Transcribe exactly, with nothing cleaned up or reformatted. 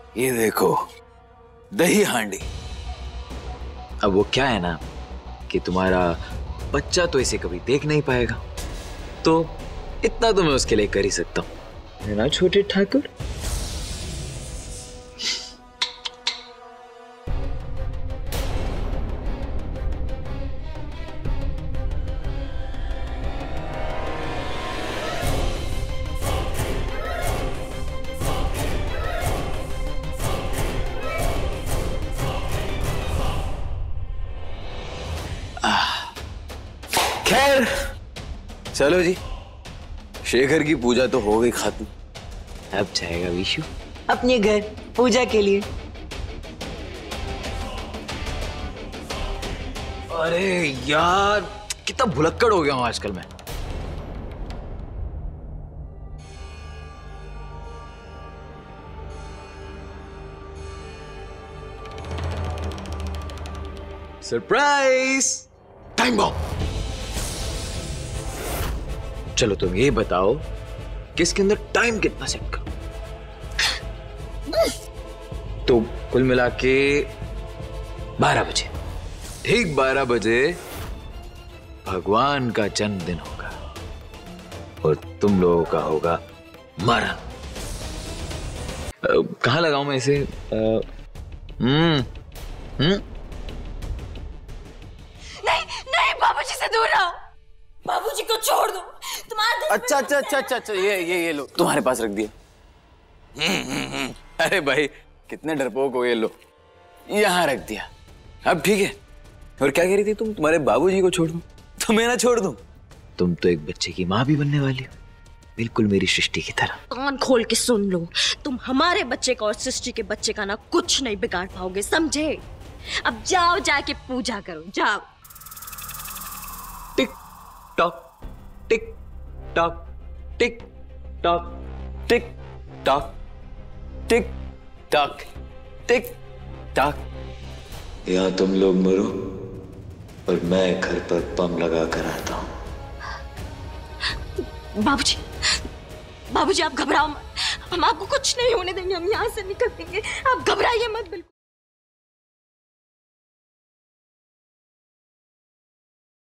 ये देखो दही हांडी। अब वो क्या है ना कि तुम्हारा बच्चा तो इसे कभी देख नहीं पाएगा, तो इतना तो मैं उसके लिए कर ही सकता हूँ, है ना छोटे ठाकुर? खैर चलो जी, शेखर की पूजा तो हो गई खत्म। अब जाएगा विशु अपने घर पूजा के लिए। अरे यार कितना भुलक्कड़ हो गया हूं आजकल मैं। Surprise time bomb. चलो तुम ये बताओ कि इसके अंदर टाइम कितना सेट करो। तो कुल मिला के बारह बजे, ठीक बारह बजे भगवान का जन्मदिन होगा और तुम लोगों का होगा मरण। कहाँ लगाऊं मैं इसे? हम्म हम्म नहीं नहीं, बाबूजी से दूर रहो, बाबूजी को छोड़ दो। तुम्हारा अच्छा अच्छा अच्छा अच्छा अच्छा ये ये ये लो, तुम्हारे पास रख दिया। अरे भाई कितने डरपोक हो, ये लो यहाँ रख दिया। अब ठीक है। और क्या कह रही थी तुम? तुम्हारे बाबूजी को छोड़ दूं? तो मैं ना छोड़ दूं? तुम तो एक बच्चे की माँ भी बनने वाली हो, बिल्कुल मेरी सृष्टि की तरह। कान खोल के सुन लो, तुम हमारे बच्चे का और सृष्टि के बच्चे का ना कुछ नहीं बिगाड़ पाओगे, समझे? अब जाओ जाके पूजा करो, जाओ। TikTok TikTok TikTok TikTok TikTok TikTok. यहाँ तुम लोग मरो और मैं घर पर बम लगा कर आता हूँ। बाबूजी, बाबूजी आप घबराओ मत, हम आपको कुछ नहीं होने देंगे, हम यहाँ से निकल देंगे, आप घबराइए मत बिल्कुल।